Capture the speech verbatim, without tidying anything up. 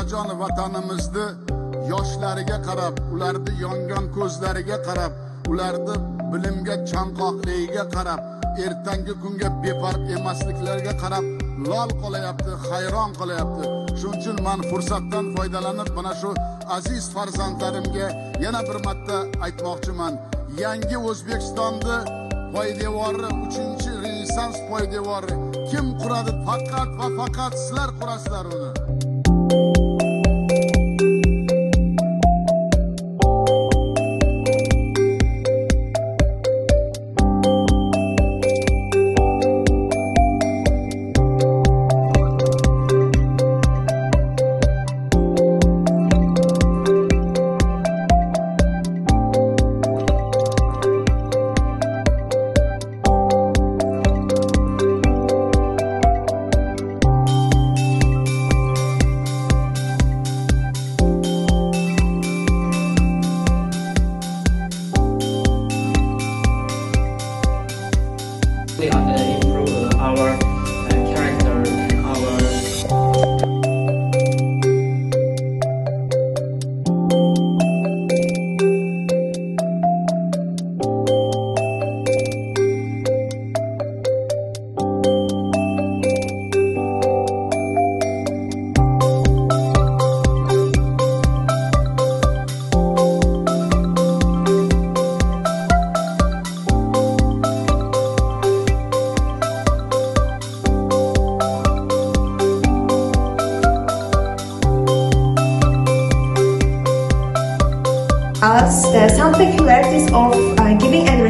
onajon vatanimizni yoshlariga qarab, ularni yongan ko'zlariga qarab, ularni bilimga chanqoqligiga qarab, ertangi kunga befarq emasliklariga qarab lol qolayapti, hayron qolayapti. Shuning uchun men fursatdan foydalanib mana shu aziz farzandlarimga yana bir marta aytmoqchiman. Yangi O'zbekistonni poydevori, uchinchi Renessans poydevori kim quradi? Faqat va faqat sizlar qurasizlar uni. Improve our uh, character, our As the sound peculiarities of uh, giving an